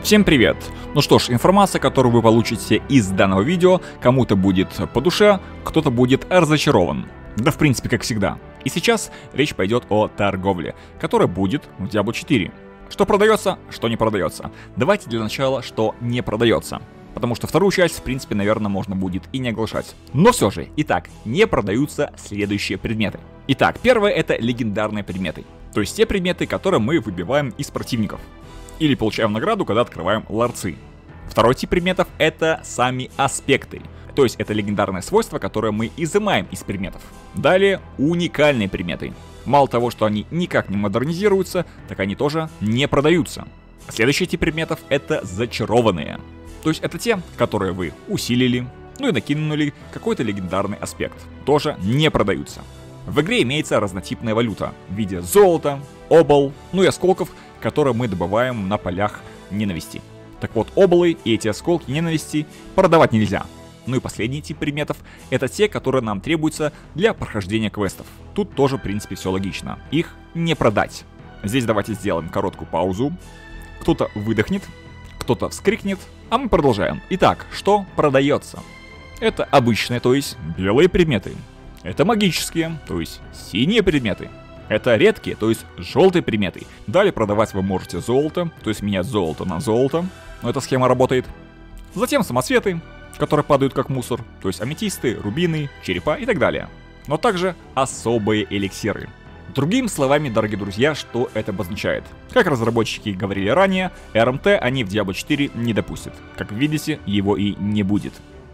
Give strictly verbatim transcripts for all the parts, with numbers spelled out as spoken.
Всем привет! Ну что ж, информация, которую вы получите из данного видео, кому-то будет по душе, кто-то будет разочарован. Да в принципе как всегда. И сейчас речь пойдет о торговле, которая будет в Diablo четыре. Что продается, что не продается. Давайте для начала, что не продается. Потому что вторую часть, в принципе, наверное, можно будет и не оглашать. Но все же, итак, не продаются следующие предметы. Итак, первое это легендарные предметы. То есть те предметы, которые мы выбиваем из противников. Или получаем награду, когда открываем ларцы. Второй тип предметов это сами аспекты. То есть это легендарные свойства, которые мы изымаем из предметов. Далее уникальные предметы. Мало того, что они никак не модернизируются, так они тоже не продаются. Следующий тип предметов это зачарованные. То есть это те, которые вы усилили, ну и накинули какой-то легендарный аспект. Тоже не продаются. В игре имеется разнотипная валюта в виде золота, обол, ну и осколков, которые мы добываем на полях ненависти. Так вот, оболы и эти осколки ненависти продавать нельзя. Ну и последний тип предметов это те, которые нам требуются для прохождения квестов. Тут тоже в принципе все логично. Их не продать. Здесь давайте сделаем короткую паузу. Кто-то выдохнет, кто-то вскрикнет, а мы продолжаем. Итак, что продается? Это обычные, то есть белые предметы. Это магические, то есть синие предметы. Это редкие, то есть желтые предметы. Далее продавать вы можете золото, то есть менять золото на золото. Но эта схема работает. Затем самоцветы, которые падают как мусор, то есть аметисты, рубины, черепа и так далее. Но также особые эликсиры. Другими словами, дорогие друзья, что это обозначает? Как разработчики говорили ранее, эр эм тэ они в Diablo четыре не допустят. Как видите, его и не будет.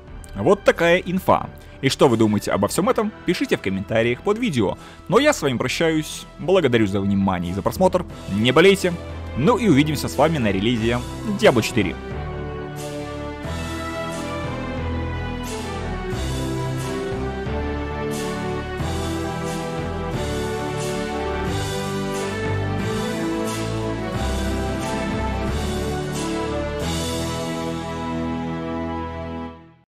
Вот такая инфа. И что вы думаете обо всем этом, пишите в комментариях под видео. Но я с вами прощаюсь, благодарю за внимание и за просмотр, не болейте, ну и увидимся с вами на релизе Diablo четыре.